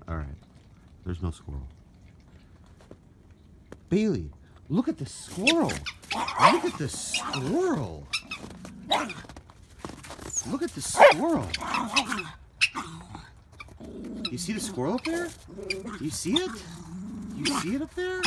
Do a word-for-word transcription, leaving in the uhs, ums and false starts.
Alright. There's no squirrel. Bailey, look at the squirrel. Look at the squirrel. Look at the squirrel. You see the squirrel up there? You see it? You see it up there?